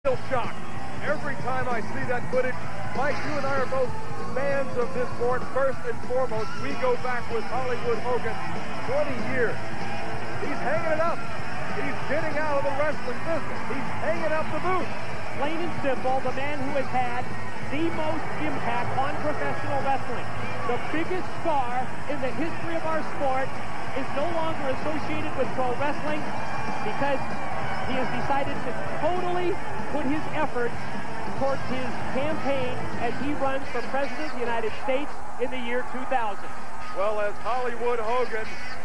Still shocked every time I see that footage. Mike, you and I are both fans of this sport. First and foremost, we go back with Hollywood Hogan 20 years. He's hanging it up. He's getting out of the wrestling business. He's hanging up the boots. Plain and simple, the man who has had the most impact on professional wrestling. The biggest star in the history of our sport is no longer associated with pro wrestling because he has decided to totally put his efforts towards his campaign as he runs for President of the United States in the year 2000. Well, as Hollywood Hogan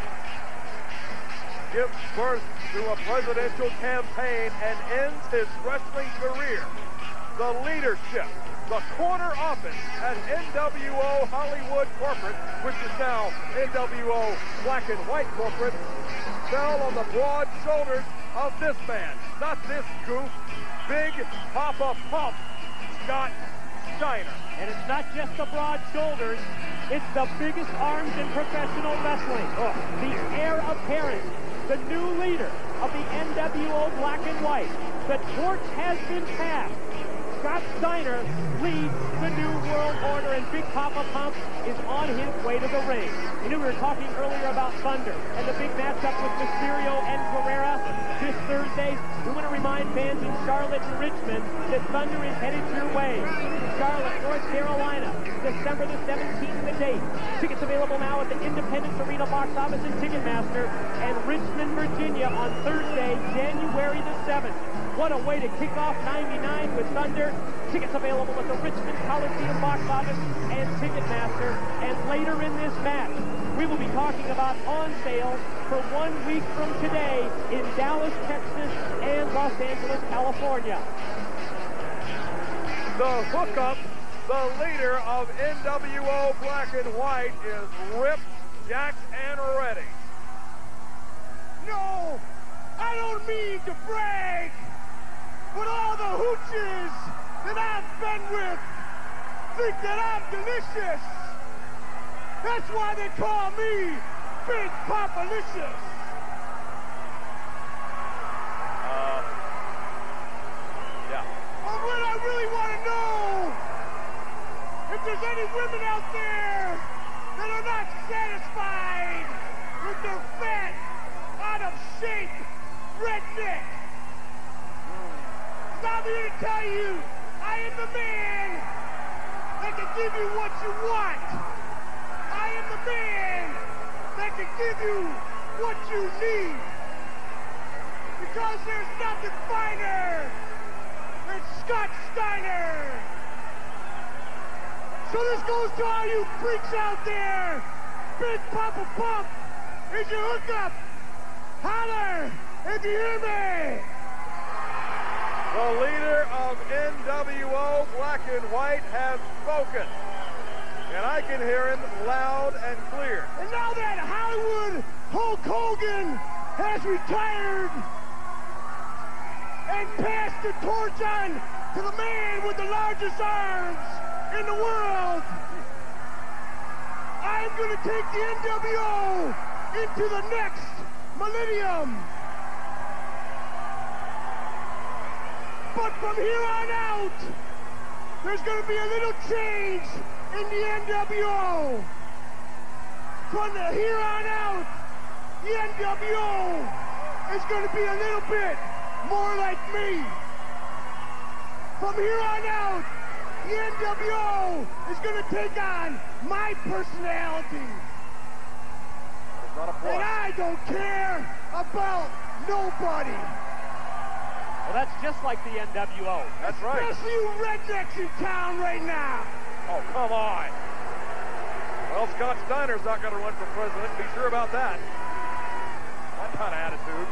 gives birth to a presidential campaign and ends his wrestling career, the leadership, the corner office at NWO Hollywood Corporate, which is now NWO Black and White Corporate, fell on the broad shoulders of this man, not this goof, Big Papa Pump, Scott Steiner. And it's not just the broad shoulders, it's the biggest arms in professional wrestling. The heir apparent, the new leader of the NWO Black and White. The torch has been passed. Scott Steiner leads the New World Order, and Big Papa Pump is on his way to the ring. You know, we were talking earlier about Thunder and the big matchup with Mysterio and Guerrera this Thursday. We want to remind fans in Charlotte and Richmond that Thunder is headed your way. Charlotte, North Carolina, December the 17th, the date. Tickets available now at the Independence Arena box office and Ticketmaster, and Richmond, Virginia on Thursday, January the 7th. What a way to kick off 99 with Thunder. Tickets available at the Richmond Coliseum box office and Ticketmaster. And later in this match, we will be talking about on sale for 1 week from today in Dallas, Texas, and Los Angeles, California. The hookup, the leader of NWO Black and White, is ripped, jacked, and ready. No, I don't mean to brag, but all the hooches that I've been with think that I'm delicious. That's why they call me Big Papa-licious. Yeah. But what I really want to know, if there's any women out there that are not satisfied with their fat, out of shape redneck. I'm here to tell you, I am the man that can give you what you want. I am the man that can give you what you need. Because there's nothing finer than Scott Steiner. So this goes to all you freaks out there. Big Papa Pump is your hookup. Holler if you hear me. The leader of NWO Black and White has spoken, and I can hear him loud and clear. And now that Hollywood Hulk Hogan has retired and passed the torch on to the man with the largest arms in the world, I'm going to take the NWO into the next millennium. But from here on out, there's going to be a little change in the NWO. From here on out, the NWO is going to be a little bit more like me. From here on out, the NWO is going to take on my personality. And I don't care about nobody. Well, that's just like the NWO. That's right. Especially you rednecks in town right now. Oh, come on. Well, Scott Steiner's not going to run for president. Be sure about that. That kind of attitude.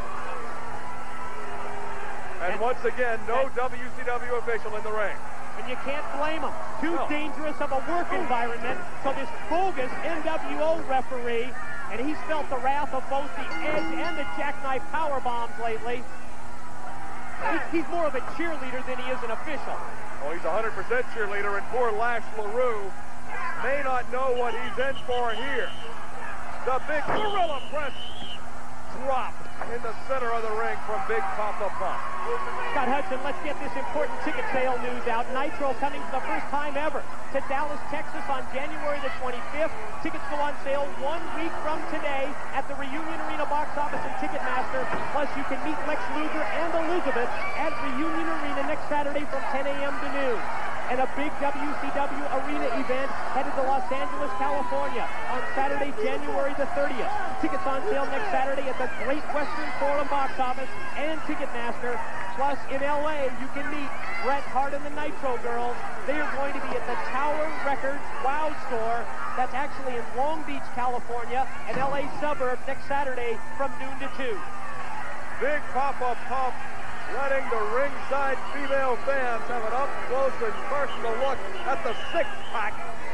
And once again, no WCW official in the ring. And you can't blame them. Too dangerous of a work environment. So this bogus NWO referee, and he's felt the wrath of both the Edge and the Jackknife power bombs lately. He's more of a cheerleader than he is an official. Well, he's 100% cheerleader, and poor Lash LaRue may not know what he's in for here. The big gorilla press drop. in the center of the ring from Big Papa Pump. Scott Hudson, let's get this important ticket sale news out. Nitro coming for the first time ever to Dallas, Texas on January the 25th. Tickets go on sale 1 week from today at the Reunion Arena box office and Ticketmaster. Plus, you can meet Lex Luger and Elizabeth at Reunion Arena next Saturday from 10 a.m. to noon. And a big WCW arena event headed to Los Angeles, California on Saturday, January the 30th. Tickets on sale next Saturday at the Great Western Forum box office and Ticketmaster. Plus, in LA, you can meet Bret Hart and the Nitro Girls. They are going to be at the Tower Records Wow Store. That's actually in Long Beach, California, an LA suburb next Saturday from noon to 2. Big Papa Pump letting the ringside female fans have an up-close and personal look at the six-pack.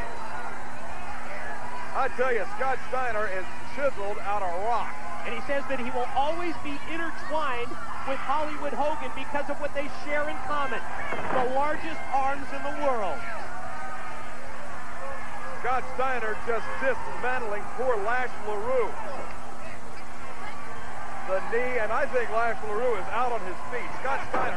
I tell you, Scott Steiner is chiseled out of rock. And he says that he will always be intertwined with Hollywood Hogan because of what they share in common. The largest arms in the world. Scott Steiner just dismantling poor Lash LaRue. The knee, and I think Lash LaRue is out on his feet. Scott Steiner,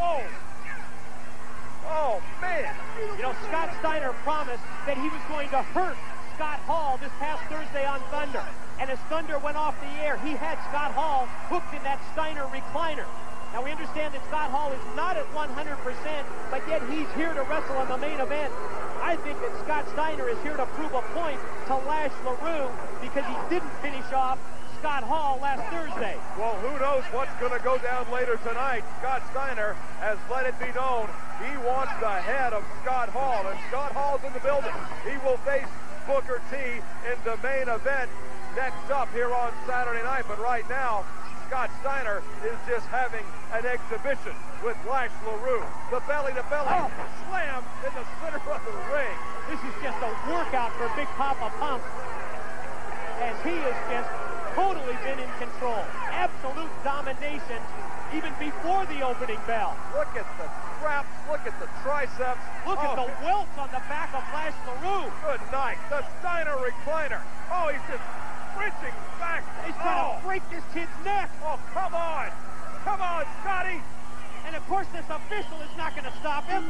oh, man. You know, Scott Steiner promised that he was going to hurt Scott Hall this past Thursday on Thunder. And as Thunder went off the air, he had Scott Hall hooked in that Steiner recliner. Now, we understand that Scott Hall is not at 100%, but yet he's here to wrestle in the main event. I think that Scott Steiner is here to prove a point to Lash LaRue because he didn't finish off Scott Hall last Thursday. Well, who knows what's going to go down later tonight. Scott Steiner has let it be known he wants the head of Scott Hall, and Scott Hall's in the building. He will face Booker T in the main event next up here on Saturday night, but right now, Scott Steiner is just having an exhibition with Lash LaRue. The belly-to-belly slam in the center of the ring. This is just a workout for Big Papa Pump, as he is just totally been in control. Absolute domination even before the opening bell. Look at the traps, look at the triceps. Look at the welts on the back of Lash LaRue. Good night. The Steiner recliner. Oh, he's just wrenching back. He's trying to break this kid's neck. Oh, come on. Come on, Scotty. And of course, this official is not going to stop him.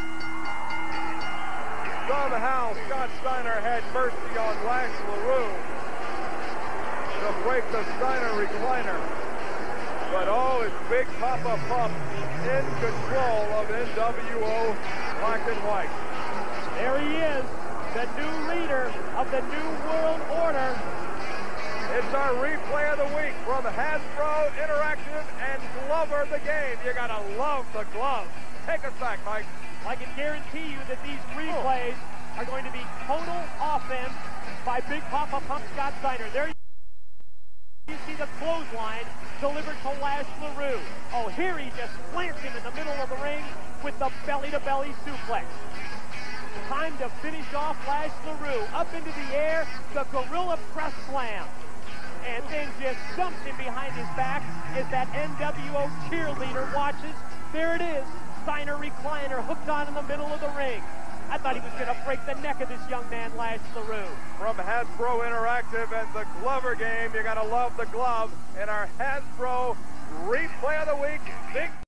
Somehow, Scott Steiner had mercy on Lash LaRue to break the Steiner recliner. But it's Big Papa Pump in control of NWO Black and White. There he is, the new leader of the New World Order. It's our replay of the week from Hasbro Interactive and Glover the Game. You gotta love the glove. Take us back, Mike. I can guarantee you that these replays are going to be total offense by Big Papa Pump Scott Steiner. There you see the clothesline delivered to Lash LaRue. Oh, here he just plants him in the middle of the ring with the belly-to-belly suplex. Time to finish off Lash LaRue. Up into the air, the Gorilla Press Slam. And then just dumps him behind his back as that NWO cheerleader watches. There it is, Steiner recliner hooked on in the middle of the ring. I thought he was going to break the neck of this young man, Lash LaRue. From Hasbro Interactive and the Glover Game, you got to love the glove. In our Hasbro replay of the week, Big